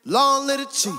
Long little chief.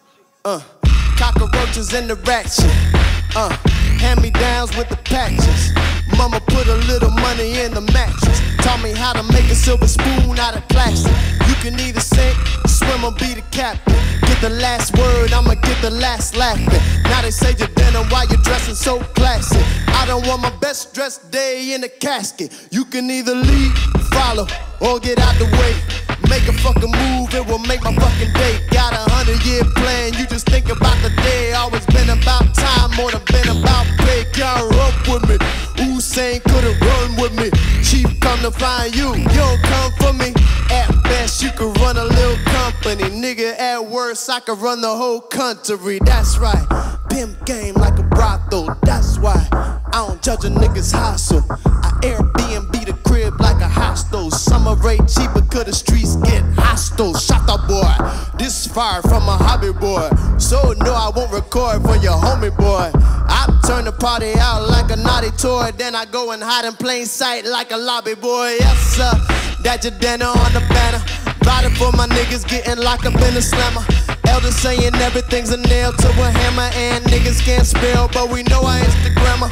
Cockroaches in the ratchet. Hand-me-downs with the patches. Mama put a little money in the mattress. Taught me how to make a silver spoon out of plastic. You can either sink, swim, or be the captain. Get the last word, I'ma get the last laughing. Now they say you're denim while you're dressing so classy. I don't want my best dressed day in a casket. You can either lead, follow, or get out the way. Make a fucking move, it will make my fucking day. Got a 100-year plan, you just think about the day. Always been about time, more than been about pay. Y'all up with me, Usain couldn't run with me. Chief come to find you, you don't come for me. At best you could run a little company. Nigga, at worst I could run the whole country. That's right, pimp game like a brothel. That's why I don't judge a nigga's hustle. I Airbnb the crib like a hostel. Summer rate cheaper cause the streets get hostile. Shut up boy, this fire from a hobby boy. So no, I won't record for your homie boy. I turn the party out like a naughty toy. Then I go and hide in plain sight like a lobby boy. Yes sir, that your dinner on the banner. Riding for my niggas getting locked up in a slammer. Elders saying everything's a nail to a hammer. And niggas can't spell, but we know our Instagrammer.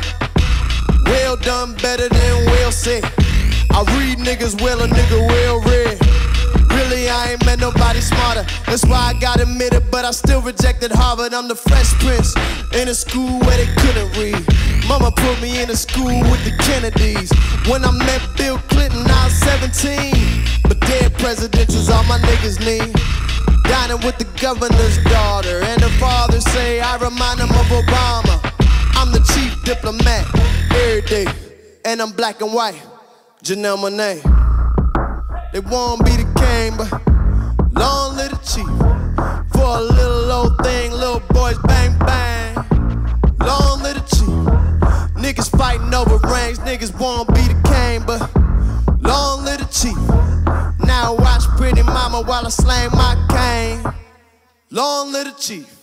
Well done, better than well said. I read niggas well, a nigga well read. Really, I ain't met nobody smarter. That's why I got admitted, but I still rejected Harvard. I'm the Fresh Prince in a school where they couldn't read. Mama put me in a school with the Kennedys. When I met Bill Clinton, I was 17. But dead presidents is all my niggas need. Dining with the governor's daughter, and the father say I remind him of Obama. I'm the chief diplomat every day, and I'm black and white. Janelle Monáe. They won't be the king, but long little chief. For a little old thing, little boys bang bang. Long little chief. Niggas fighting over rings, niggas won't be the king, but long little chief. Now watch pretty mama while I slang my cane. Long little chief.